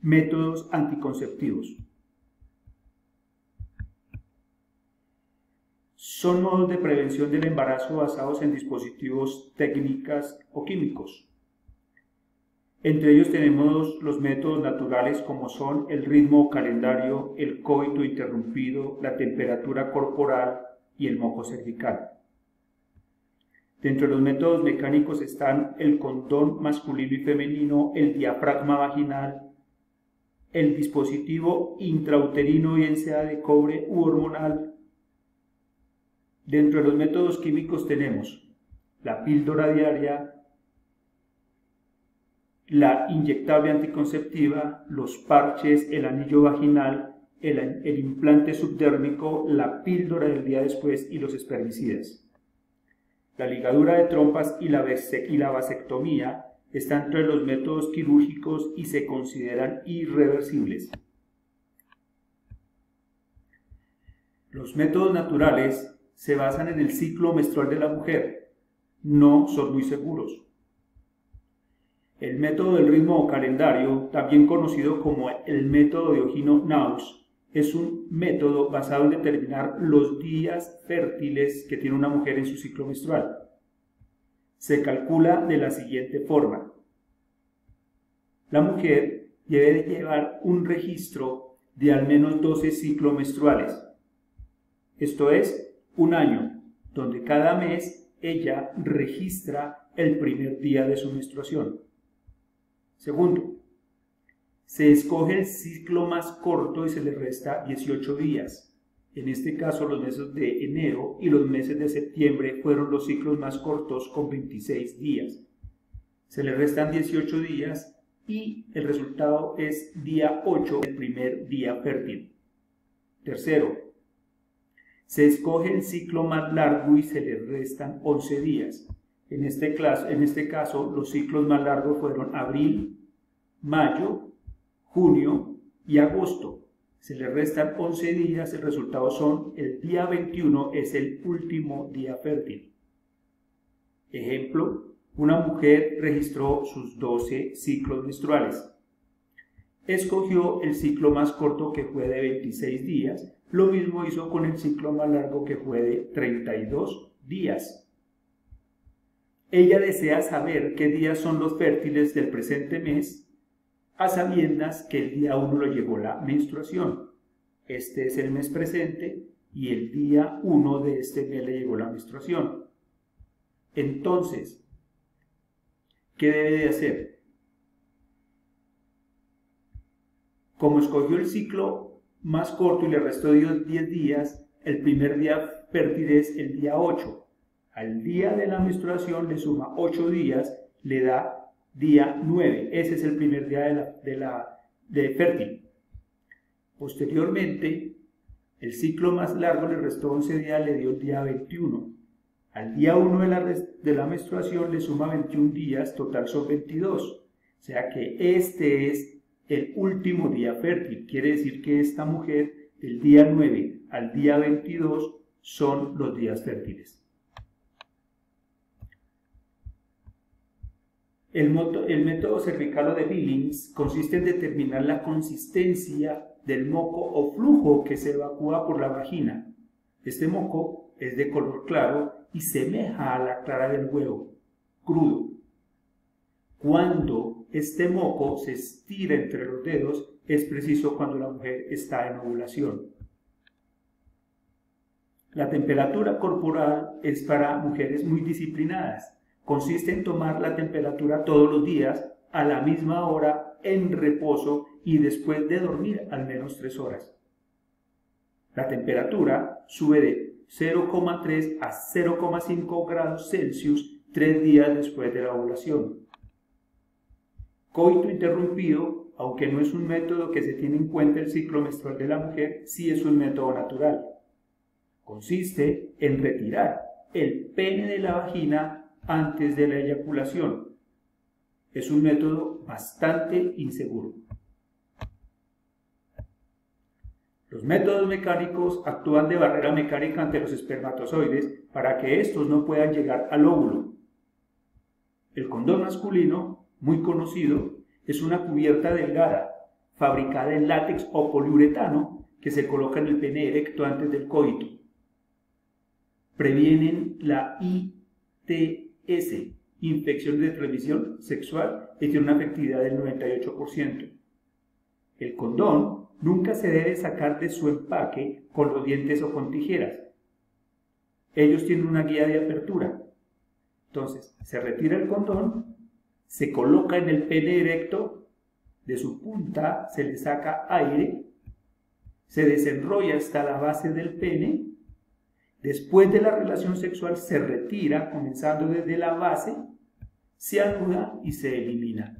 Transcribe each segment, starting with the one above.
Métodos anticonceptivos. Son modos de prevención del embarazo basados en dispositivos, técnicas o químicos. Entre ellos tenemos los métodos naturales como son el ritmo o calendario, el coito interrumpido, la temperatura corporal y el moco cervical. Dentro de los métodos mecánicos están el condón masculino y femenino, el diafragma vaginal, el dispositivo intrauterino, bien sea de cobre u hormonal. Dentro de los métodos químicos tenemos la píldora diaria, la inyectable anticonceptiva, los parches, el anillo vaginal, el implante subdérmico, la píldora del día después y los espermicidas. La ligadura de trompas y la vasectomía están entre los métodos quirúrgicos y se consideran irreversibles. Los métodos naturales se basan en el ciclo menstrual de la mujer. No son muy seguros. El método del ritmo o calendario, también conocido como el método Diógeno-Naus, es un método basado en determinar los días fértiles que tiene una mujer en su ciclo menstrual. Se calcula de la siguiente forma. La mujer debe de llevar un registro de al menos 12 ciclos menstruales. Esto es, un año, donde cada mes ella registra el primer día de su menstruación. Segundo, se escoge el ciclo más corto y se le resta 18 días. En este caso, los meses de enero y los meses de septiembre fueron los ciclos más cortos con 26 días. Se le restan 18 días y el resultado es día 8, el primer día fértil. Tercero, se escoge el ciclo más largo y se le restan 11 días. En este caso, los ciclos más largos fueron abril, mayo, junio y agosto. Se le restan 11 días, el resultado son el día 21, es el último día fértil. Ejemplo, una mujer registró sus 12 ciclos menstruales. Escogió el ciclo más corto que fue de 26 días, lo mismo hizo con el ciclo más largo que fue de 32 días. Ella desea saber qué días son los fértiles del presente mes, a sabiendas que el día 1 lo llegó la menstruación. Este es el mes presente y el día 1 de este mes le llegó la menstruación. Entonces, ¿qué debe de hacer? Como escogió el ciclo más corto y le restó 10 días, el primer día fértil es el día 8. Al día de la menstruación le suma 8 días, le da día 9. Ese es el primer día de fértil. Posteriormente, el ciclo más largo le restó 11 días, le dio el día 21. Al día 1 de la menstruación le suma 21 días, total son 22. O sea que este es el último día fértil. Quiere decir que esta mujer, del día 9 al día 22, son los días fértiles. El método cervical o de Billings consiste en determinar la consistencia del moco o flujo que se evacúa por la vagina. Este moco es de color claro y semeja a la clara del huevo, crudo. Cuando este moco se estira entre los dedos, es preciso cuando la mujer está en ovulación. La temperatura corporal es para mujeres muy disciplinadas. Consiste en tomar la temperatura todos los días, a la misma hora, en reposo y después de dormir al menos 3 horas. La temperatura sube de 0,3 a 0,5 grados Celsius 3 días después de la ovulación. Coito interrumpido, aunque no es un método que se tiene en cuenta el ciclo menstrual de la mujer, sí es un método natural. Consiste en retirar el pene de la vagina antes de la eyaculación. Es un método bastante inseguro. Los métodos mecánicos actúan de barrera mecánica ante los espermatozoides para que estos no puedan llegar al óvulo. El condón masculino, muy conocido, es una cubierta delgada, fabricada en látex o poliuretano que se coloca en el pene erecto antes del coito. Previenen la ITS, infección de transmisión sexual, y tiene una efectividad del 98%. El condón nunca se debe sacar de su empaque con los dientes o con tijeras. Ellos tienen una guía de apertura. Entonces, se retira el condón, se coloca en el pene erecto, de su punta se le saca aire, se desenrolla hasta la base del pene. Después de la relación sexual se retira, comenzando desde la base, se anuda y se elimina.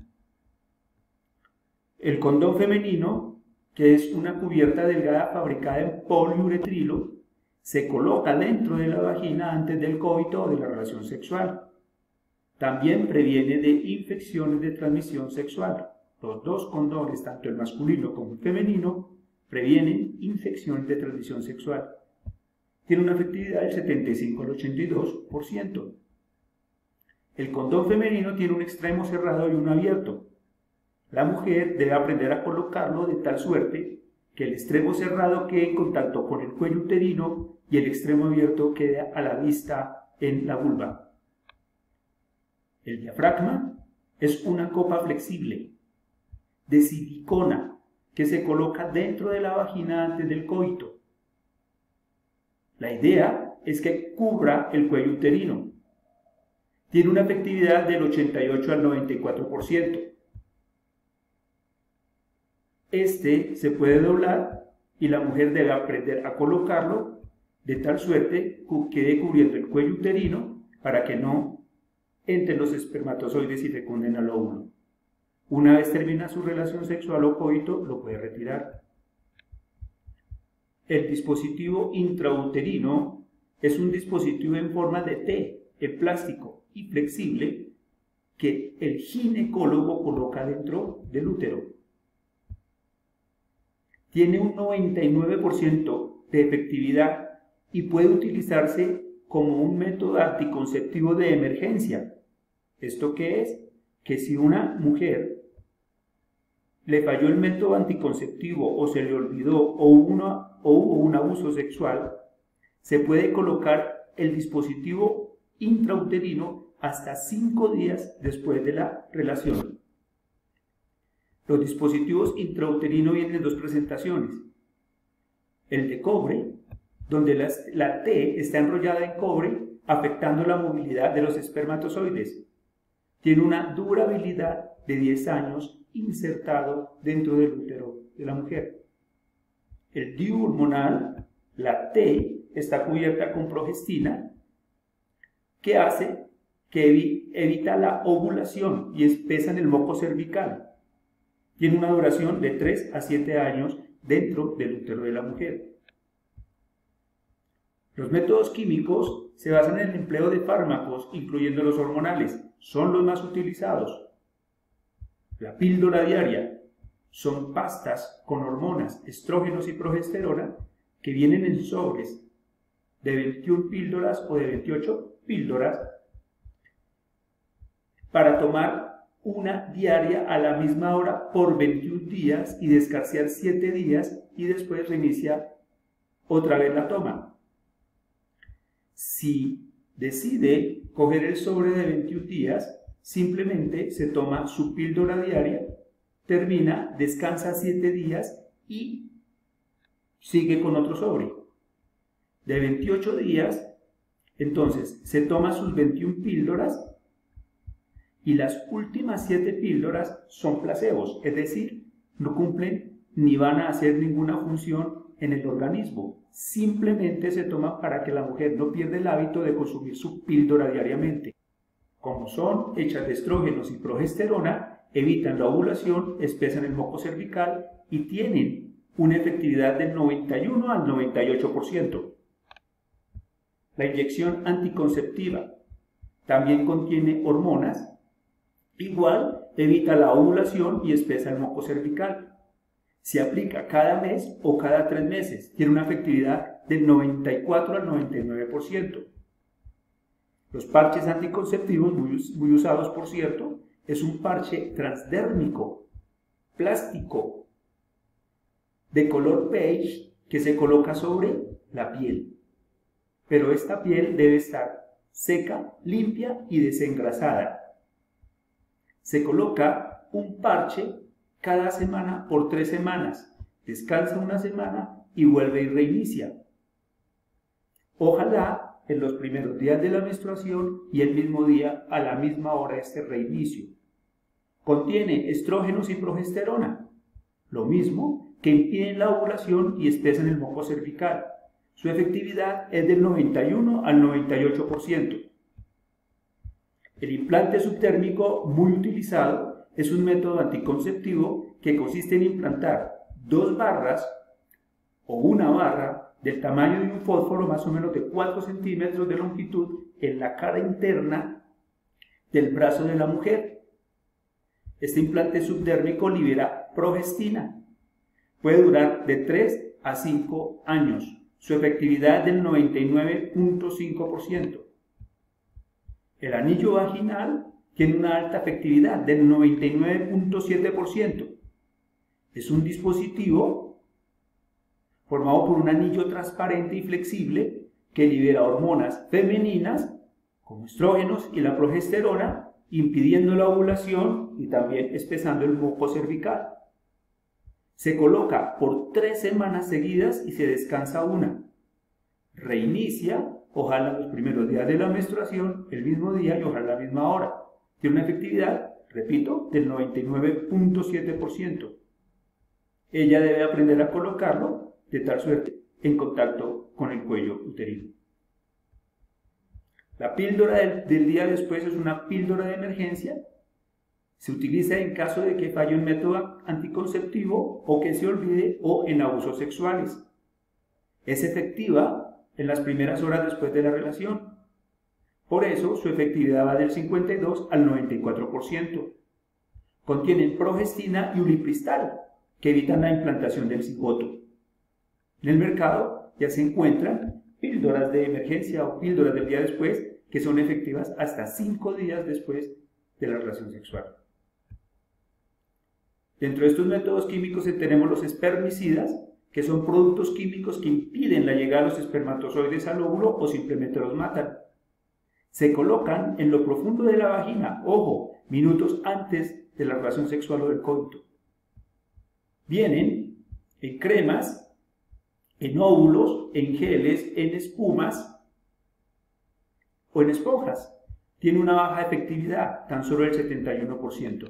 El condón femenino, que es una cubierta delgada fabricada en poliuretrilo, se coloca dentro de la vagina antes del coito o de la relación sexual. También previene de infecciones de transmisión sexual. Los dos condones, tanto el masculino como el femenino, previenen infecciones de transmisión sexual. Tiene una efectividad del 75 al 82%. El condón femenino tiene un extremo cerrado y uno abierto. La mujer debe aprender a colocarlo de tal suerte que el extremo cerrado quede en contacto con el cuello uterino y el extremo abierto quede a la vista en la vulva. El diafragma es una copa flexible de silicona que se coloca dentro de la vagina antes del coito. La idea es que cubra el cuello uterino. Tiene una efectividad del 88 al 94%. Este se puede doblar y la mujer debe aprender a colocarlo de tal suerte que quede cubriendo el cuello uterino para que no entren los espermatozoides y fecunden al óvulo. Una vez termina su relación sexual o coito, lo puede retirar. El dispositivo intrauterino es un dispositivo en forma de T, en plástico y flexible, que el ginecólogo coloca dentro del útero. Tiene un 99% de efectividad y puede utilizarse como un método anticonceptivo de emergencia. ¿Esto qué es? Que si una mujer le falló el método anticonceptivo o se le olvidó o hubo un abuso sexual, se puede colocar el dispositivo intrauterino hasta 5 días después de la relación. Los dispositivos intrauterinos vienen en 2 presentaciones. El de cobre, donde la T está enrollada en cobre, afectando la movilidad de los espermatozoides. Tiene una durabilidad de 10 años insertado dentro del útero de la mujer. El DIU hormonal, la T, está cubierta con progestina, que hace que evita la ovulación y espesa en el moco cervical. Tiene una duración de 3 a 7 años dentro del útero de la mujer. Los métodos químicos se basan en el empleo de fármacos, incluyendo los hormonales. Son los más utilizados. La píldora diaria son pastas con hormonas, estrógenos y progesterona que vienen en sobres de 21 píldoras o de 28 píldoras para tomar una diaria a la misma hora por 21 días y descansar 7 días y después reiniciar otra vez la toma. Si decide coger el sobre de 21 días, simplemente se toma su píldora diaria, termina, descansa 7 días y sigue con otro sobre. De 28 días, entonces se toma sus 21 píldoras y las últimas 7 píldoras son placebos, es decir, no cumplen ni van a hacer ninguna función en el organismo. Simplemente se toman para que la mujer no pierda el hábito de consumir su píldora diariamente. Como son hechas de estrógenos y progesterona, evitan la ovulación, espesan el moco cervical y tienen una efectividad del 91 al 98%. La inyección anticonceptiva también contiene hormonas. Igual evita la ovulación y espesa el moco cervical. Se aplica cada mes o cada 3 meses. Tiene una efectividad del 94 al 99%. Los parches anticonceptivos, muy usados por cierto, es un parche transdérmico, plástico, de color beige que se coloca sobre la piel. Pero esta piel debe estar seca, limpia y desengrasada. Se coloca un parche cada semana por 3 semanas. Descansa una semana y vuelve y reinicia. Ojalá en los primeros días de la menstruación y el mismo día a la misma hora este reinicio. Contiene estrógenos y progesterona, lo mismo que impiden la ovulación y espesan el moco cervical. Su efectividad es del 91 al 98%. El implante subtérmico muy utilizado es un método anticonceptivo que consiste en implantar 2 barras o una barra del tamaño de un fósforo más o menos de 4 centímetros de longitud en la cara interna del brazo de la mujer. Este implante subdérmico libera progestina. Puede durar de 3 a 5 años. Su efectividad es del 99.5%. El anillo vaginal tiene una alta efectividad del 99.7%. Es un dispositivo formado por un anillo transparente y flexible que libera hormonas femeninas como estrógenos y la progesterona, impidiendo la ovulación y también espesando el moco cervical. Se coloca por 3 semanas seguidas y se descansa una. Reinicia, ojalá los primeros días de la menstruación, el mismo día y ojalá la misma hora. Tiene una efectividad, repito, del 99.7%. Ella debe aprender a colocarlo de tal suerte en contacto con el cuello uterino. La píldora del día después es una píldora de emergencia. Se utiliza en caso de que falle un método anticonceptivo o que se olvide o en abusos sexuales. Es efectiva en las primeras horas después de la relación. Por eso su efectividad va del 52 al 94%. Contienen progestina y ulipristal, que evitan la implantación del cigoto. En el mercado ya se encuentran píldoras de emergencia o píldoras del día después que son efectivas hasta 5 días después de la relación sexual. Dentro de estos métodos químicos tenemos los espermicidas, que son productos químicos que impiden la llegada de los espermatozoides al óvulo o simplemente los matan. Se colocan en lo profundo de la vagina, ojo, minutos antes de la relación sexual o del coito. Vienen en cremas, en óvulos, en geles, en espumas o en esponjas. Tiene una baja efectividad, tan solo el 71%.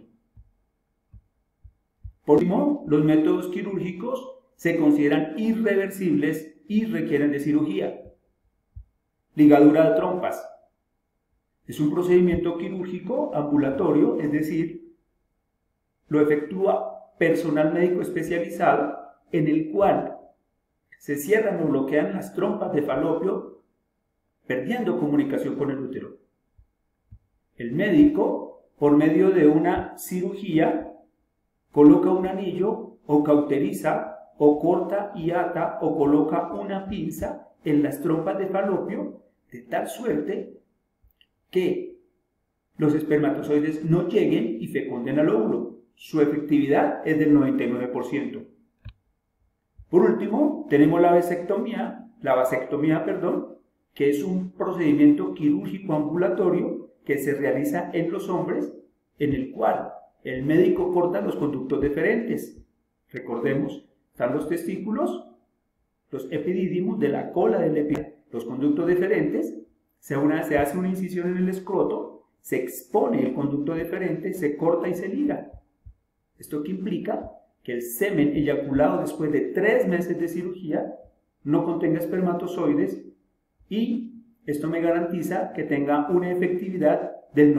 Por último, los métodos quirúrgicos se consideran irreversibles y requieren de cirugía. Ligadura de trompas. Es un procedimiento quirúrgico ambulatorio, es decir, lo efectúa personal médico especializado en el cual se cierran o bloquean las trompas de falopio, perdiendo comunicación con el útero. El médico, por medio de una cirugía, coloca un anillo o cauteriza o corta y ata o coloca una pinza en las trompas de falopio de tal suerte que los espermatozoides no lleguen y fecunden al óvulo. Su efectividad es del 99%. Por último, tenemos la vasectomía, que es un procedimiento quirúrgico ambulatorio que se realiza en los hombres, en el cual el médico corta los conductos deferentes. Recordemos, están los testículos, los epidídimos de la cola del epidídimo, los conductos deferentes. Se hace una incisión en el escroto, se expone el conducto deferente, se corta y se liga. ¿Esto qué implica? Que el semen eyaculado después de 3 meses de cirugía no contenga espermatozoides y esto me garantiza que tenga una efectividad del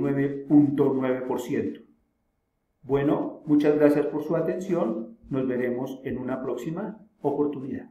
99.9%. Bueno, muchas gracias por su atención. Nos veremos en una próxima oportunidad.